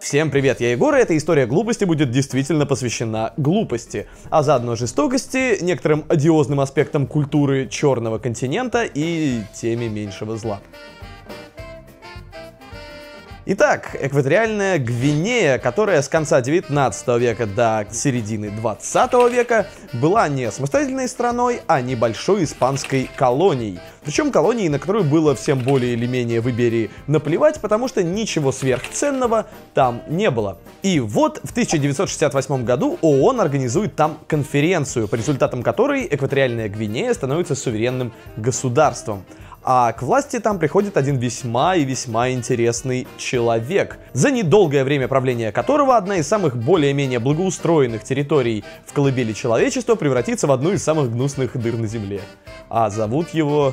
Всем привет, я Егор, и эта история глупости будет действительно посвящена глупости, а заодно жестокости, некоторым одиозным аспектам культуры черного континента и теме меньшего зла. Итак, экваториальная Гвинея, которая с конца 19 века до середины 20 века была не самостоятельной страной, а небольшой испанской колонией. Причем колонией, на которую было всем более или менее в Иберии наплевать, потому что ничего сверхценного там не было. И вот в 1968 году ООН организует там конференцию, по результатам которой экваториальная Гвинея становится суверенным государством. А к власти там приходит один весьма и весьма интересный человек, за недолгое время правления которого одна из самых более-менее благоустроенных территорий в колыбели человечества превратится в одну из самых гнусных дыр на земле. А зовут его...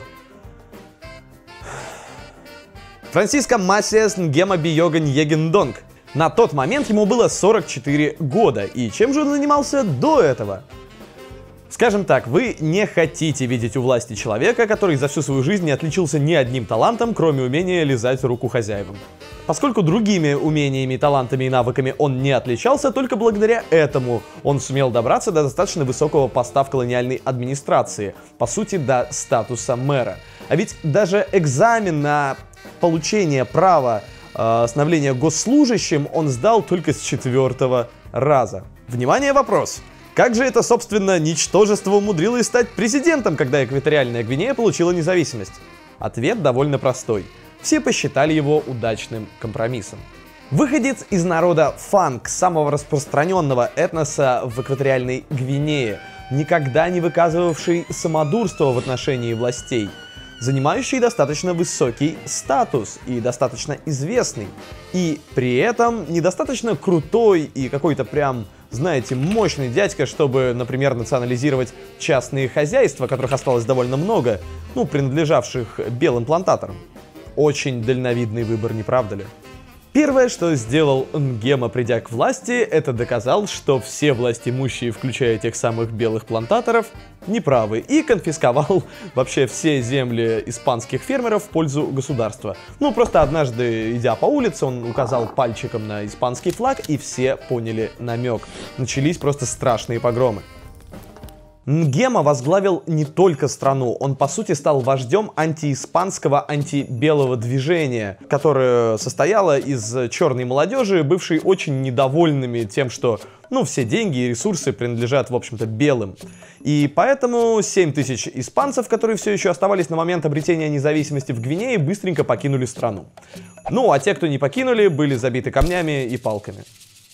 Франсиско Масиас Нгема Биога Ньегендонг. На тот момент ему было 44 года, и чем же он занимался до этого? Скажем так, вы не хотите видеть у власти человека, который за всю свою жизнь не отличился ни одним талантом, кроме умения лизать руку хозяевам. Поскольку другими умениями, талантами и навыками он не отличался, только благодаря этому он сумел добраться до достаточно высокого поста в колониальной администрации, по сути, до статуса мэра. А ведь даже экзамен на получение права становления госслужащим он сдал только с 4-го раза. Внимание, вопрос! Как же это, собственно, ничтожество умудрилось стать президентом, когда экваториальная Гвинея получила независимость? Ответ довольно простой. Все посчитали его удачным компромиссом. Выходец из народа фанк, самого распространенного этноса в экваториальной Гвинее, никогда не выказывавший самодурство в отношении властей, занимающий достаточно высокий статус и достаточно известный, и при этом недостаточно крутой и какой-то прям, знаете, мощный дядька, чтобы, например, национализировать частные хозяйства, которых осталось довольно много, принадлежавших белым плантаторам. Очень дальновидный выбор, не правда ли? Первое, что сделал Нгема, придя к власти, это доказал, что все властимущие, включая тех самых белых плантаторов, неправы, и конфисковал вообще все земли испанских фермеров в пользу государства. Просто однажды, идя по улице, он указал пальчиком на испанский флаг, и все поняли намек. Начались просто страшные погромы. Нгема возглавил не только страну, он по сути стал вождем антииспанского, антибелого движения, которое состояло из черной молодежи, бывшей очень недовольными тем, что все деньги и ресурсы принадлежат, в общем-то, белым. И поэтому 7000 испанцев, которые все еще оставались на момент обретения независимости в Гвинее, быстренько покинули страну. А те, кто не покинули, были забиты камнями и палками.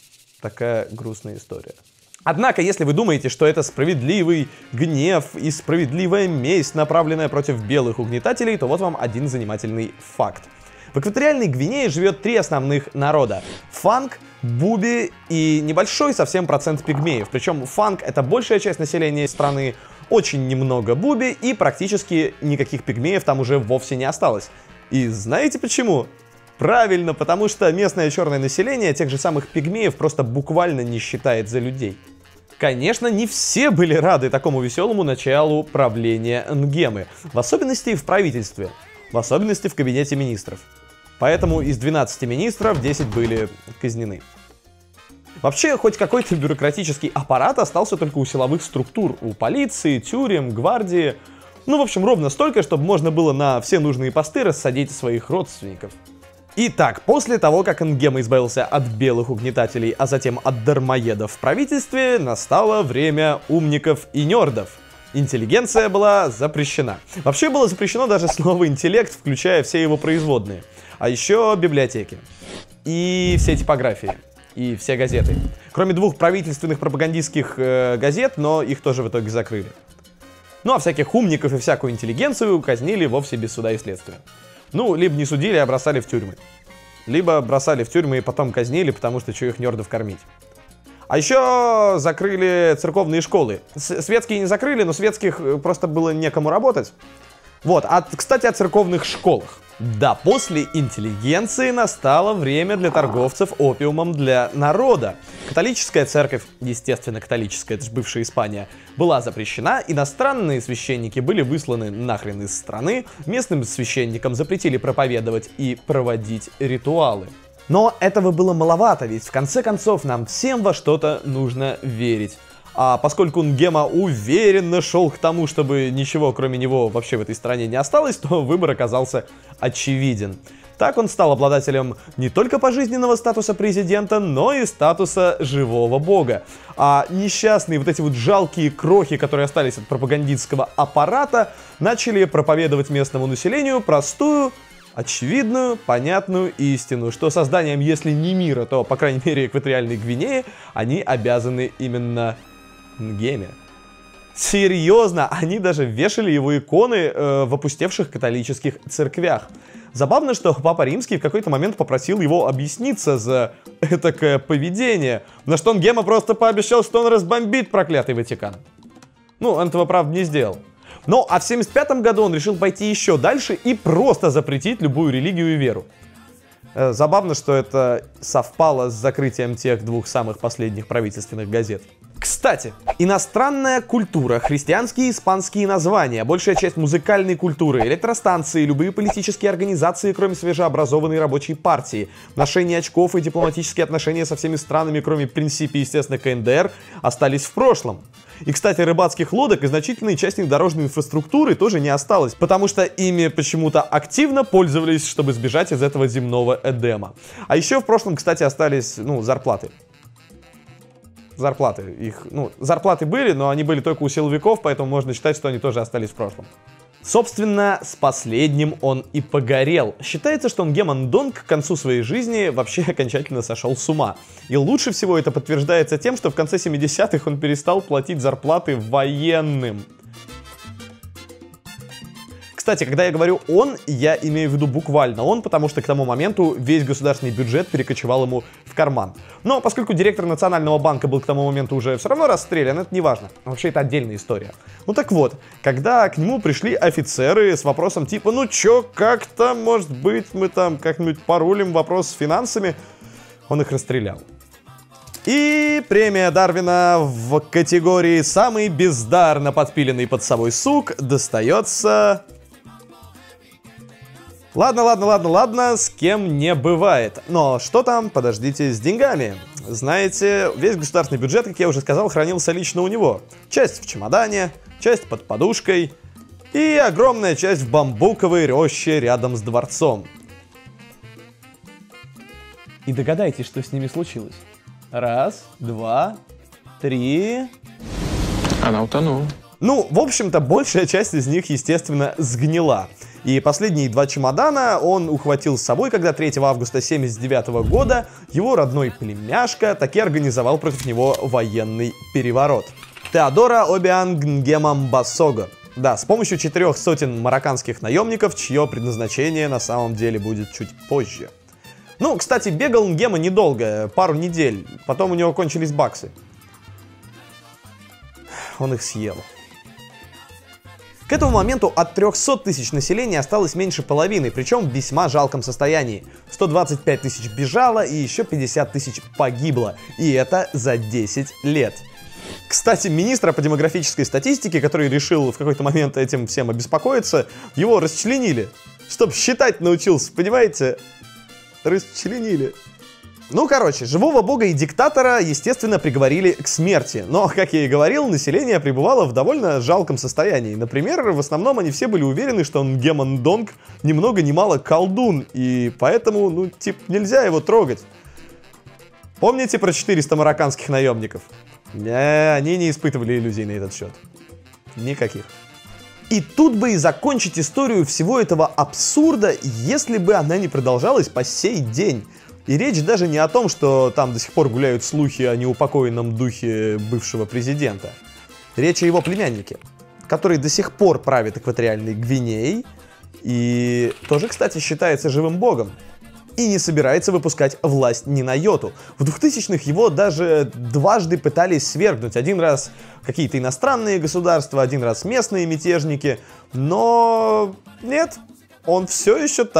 Такая грустная история. Однако, если вы думаете, что это справедливый гнев и справедливая месть, направленная против белых угнетателей, то вот вам один занимательный факт. В экваториальной Гвинее живет 3 основных народа. Фанк, буби и небольшой совсем процент пигмеев. Причем фанк — это большая часть населения страны, очень немного буби и практически никаких пигмеев там уже вовсе не осталось. И знаете почему? Правильно, потому что местное черное население тех же самых пигмеев просто буквально не считает за людей. Конечно, не все были рады такому веселому началу правления Нгемы, в особенности в правительстве, в особенности в кабинете министров. Поэтому из 12 министров 10 были казнены. Вообще, хоть какой-то бюрократический аппарат остался только у силовых структур, у полиции, тюрем, гвардии. В общем, ровно столько, чтобы можно было на все нужные посты рассадить своих родственников. Итак, после того, как Нгема избавился от белых угнетателей, а затем от дармоедов в правительстве, настало время умников и нердов. Интеллигенция была запрещена. Вообще было запрещено даже слово «интеллект», включая все его производные. А еще библиотеки. И все типографии. И все газеты. Кроме 2 правительственных пропагандистских газет, но их тоже в итоге закрыли. А всяких умников и всякую интеллигенцию казнили вовсе без суда и следствия. Либо не судили, а бросали в тюрьмы. Либо бросали в тюрьмы и потом казнили, потому что их нердов кормить. А еще закрыли церковные школы. Светские не закрыли, но светских просто было некому работать. Кстати, о церковных школах. Да, после интеллигенции настало время для торговцев опиумом для народа. Католическая церковь, естественно католическая, это же бывшая Испания, была запрещена, иностранные священники были высланы нахрен из страны, местным священникам запретили проповедовать и проводить ритуалы. Но этого было маловато, ведь в конце концов нам всем во что-то нужно верить. А поскольку Нгема уверенно шел к тому, чтобы ничего кроме него вообще в этой стране не осталось, то выбор оказался очевиден. Так он стал обладателем не только пожизненного статуса президента, но и статуса живого бога. А несчастные вот эти вот жалкие крохи, которые остались от пропагандистского аппарата, начали проповедовать местному населению простую, очевидную, понятную истину, что созданием, если не мира, то, по крайней мере, экваториальной Гвинеи, они обязаны именно Нгеме. Серьезно, они даже вешали его иконы в опустевших католических церквях. Забавно, что Папа Римский в какой-то момент попросил его объясниться за этакое поведение, на что Нгема просто пообещал, что он разбомбит проклятый Ватикан. Ну, он этого, правда, не сделал. Ну, а в 1975 году он решил пойти еще дальше и просто запретить любую религию и веру. Забавно, что это совпало с закрытием тех двух самых последних правительственных газет. Кстати, иностранная культура, христианские и испанские названия, большая часть музыкальной культуры, электростанции, любые политические организации, кроме свежеобразованной рабочей партии, ношение очков и дипломатические отношения со всеми странами, кроме Принсипи, естественно, КНДР, остались в прошлом. И, кстати, рыбацких лодок и значительной части дорожной инфраструктуры тоже не осталось, потому что ими почему-то активно пользовались, чтобы сбежать из этого земного Эдема. А еще в прошлом, кстати, остались, зарплаты. Зарплаты были, но они были только у силовиков, поэтому можно считать, что они тоже остались в прошлом. Собственно, с последним он и погорел. Считается, что Нгема Ндонг к концу своей жизни вообще окончательно сошел с ума. И лучше всего это подтверждается тем, что в конце 70-х он перестал платить зарплаты военным. Кстати, когда я говорю «он», я имею в виду буквально «он», потому что к тому моменту весь государственный бюджет перекочевал ему в карман. Но поскольку директор Национального банка был к тому моменту уже все равно расстрелян, это не важно. Вообще, это отдельная история. Ну так вот, когда к нему пришли офицеры с вопросом типа «ну чё, как-то, может быть, мы там как-нибудь порулим вопрос с финансами», он их расстрелял. И премия Дарвина в категории «Самый бездарно подпиленный под собой сук» достается... Ладно, с кем не бывает. Но что там, подождите, с деньгами? Знаете, весь государственный бюджет, как я уже сказал, хранился лично у него. Часть в чемодане, часть под подушкой и огромная часть в бамбуковой роще рядом с дворцом. И догадайтесь, что с ними случилось. Раз, два, три... Она утонула. Ну, в общем-то, большая часть из них, естественно, сгнила. И последние два чемодана он ухватил с собой, когда 3 августа 1979 года его родной племяшка таки организовал против него военный переворот. Теодора Обианг Нгема Мбасого. Да, с помощью 400 марокканских наемников, чье предназначение на самом деле будет чуть позже. Ну, кстати, бегал Нгема недолго, пару недель, потом у него кончились баксы. Он их съел. К этому моменту от 300 тысяч населения осталось меньше половины, причем в весьма жалком состоянии. 125 тысяч бежало и еще 50 тысяч погибло. И это за 10 лет. Кстати, министра по демографической статистике, который решил в какой-то момент этим всем обеспокоиться, его расчленили. Чтоб считать научился, понимаете? Расчленили. Ну, короче, живого бога и диктатора, естественно, приговорили к смерти. Но, как я и говорил, население пребывало в довольно жалком состоянии. Например, в основном они все были уверены, что Нгема Ндонг ни много ни мало колдун, и поэтому, нельзя его трогать. Помните про 400 марокканских наемников? Они не испытывали иллюзий на этот счет. Никаких. И тут бы и закончить историю всего этого абсурда, если бы она не продолжалась по сей день. И речь даже не о том, что там до сих пор гуляют слухи о неупокоенном духе бывшего президента. Речь о его племяннике, который до сих пор правит экваториальной Гвинеей и тоже, кстати, считается живым богом. И не собирается выпускать власть ни на йоту. В 2000-х его даже дважды пытались свергнуть. Один раз какие-то иностранные государства, один раз местные мятежники. Но нет, он все еще там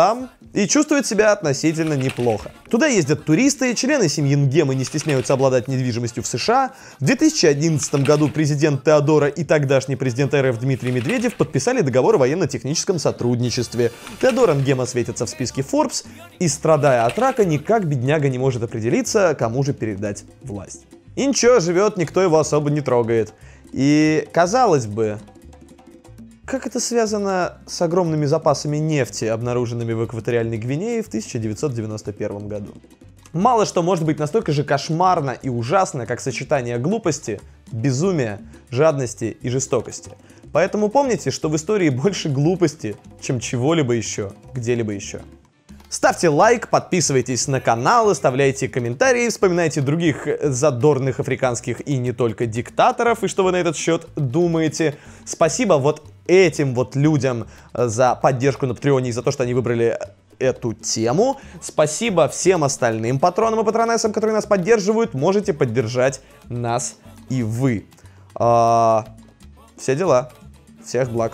и чувствует себя относительно неплохо. Туда ездят туристы, члены семьи Нгемы не стесняются обладать недвижимостью в США. В 2011 году президент Теодора и тогдашний президент РФ Дмитрий Медведев подписали договор о военно-техническом сотрудничестве. Теодора Нгема светится в списке Forbes и, страдая от рака, никак бедняга не может определиться, кому же передать власть. И ничего, живет, никто его особо не трогает. И, казалось бы, как это связано с огромными запасами нефти, обнаруженными в экваториальной Гвинее в 1991 году? Мало что может быть настолько же кошмарно и ужасно, как сочетание глупости, безумия, жадности и жестокости. Поэтому помните, что в истории больше глупости, чем чего-либо еще, где-либо еще. Ставьте лайк, подписывайтесь на канал, оставляйте комментарии, вспоминайте других задорных африканских и не только диктаторов, и что вы на этот счет думаете. Спасибо вот этим вот людям за поддержку на Патреоне и за то, что они выбрали эту тему. Спасибо всем остальным патронам и патронессам, которые нас поддерживают. Можете поддержать нас и вы. Все дела. Всех благ.